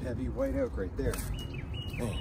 heavy white oak right there. Man.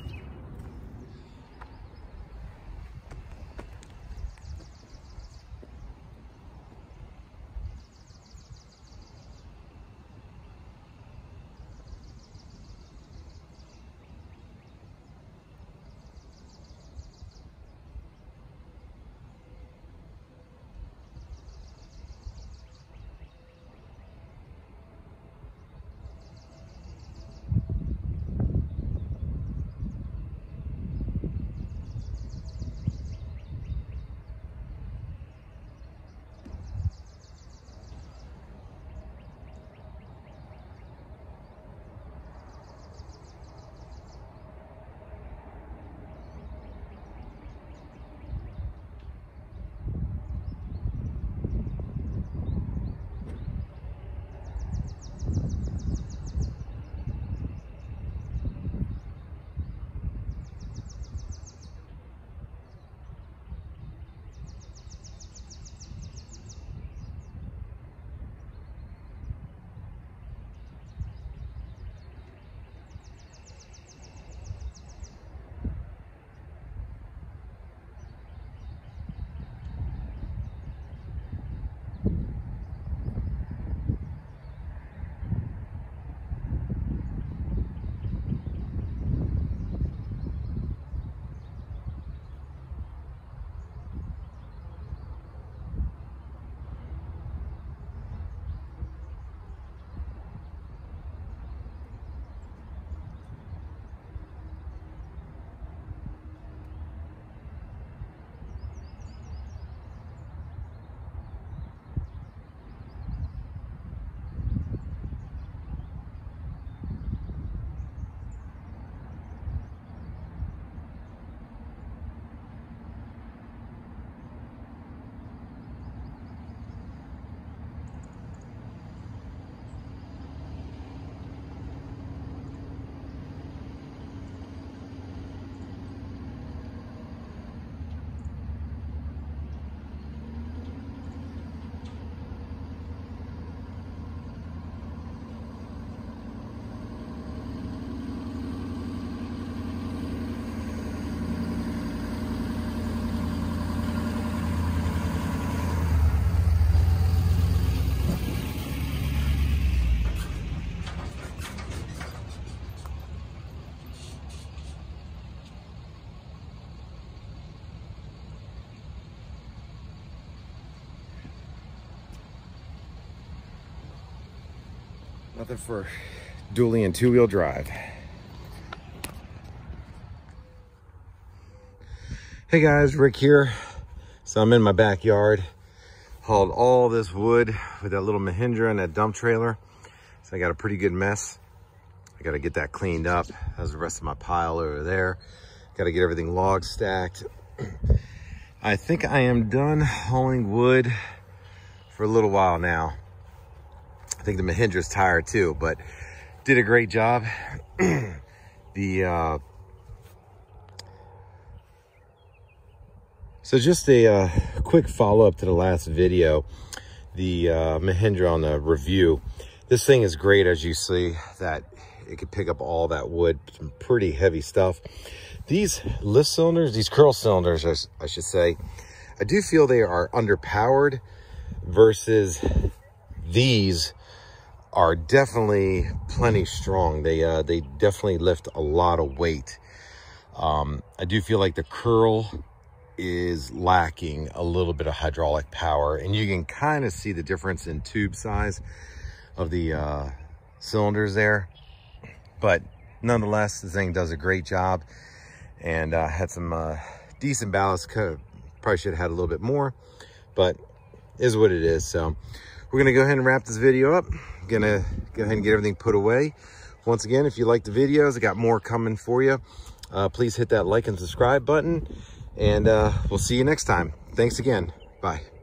Nothing for dually and two-wheel drive. Hey guys, Rick here. So I'm in my backyard. Hauled all this wood with that little Mahindra and that dump trailer. So I got a pretty good mess. I got to get that cleaned up. That's the rest of my pile over there. Got to get everything log stacked. I think I am done hauling wood for a little while now. I think the Mahindra's tired too, but did a great job. So just a quick follow-up to the last video, the Mahindra on the review. This thing is great, as you see, that it could pick up all that wood, some pretty heavy stuff. These lift cylinders, these curl cylinders, I should say, I do feel they are underpowered versus these are definitely plenty strong. They definitely lift a lot of weight. I do feel like the curl is lacking a little bit of hydraulic power, and you can kind of see the difference in tube size of the cylinders there. But nonetheless, this thing does a great job, and had some decent ballast. Probably should have had a little bit more, but is what it is. So we're gonna go ahead and wrap this video up. Gonna go ahead and get everything put away. Once again, if you like the videos, I got more coming for you. Please hit that like and subscribe button, and we'll see you next time. Thanks again. Bye.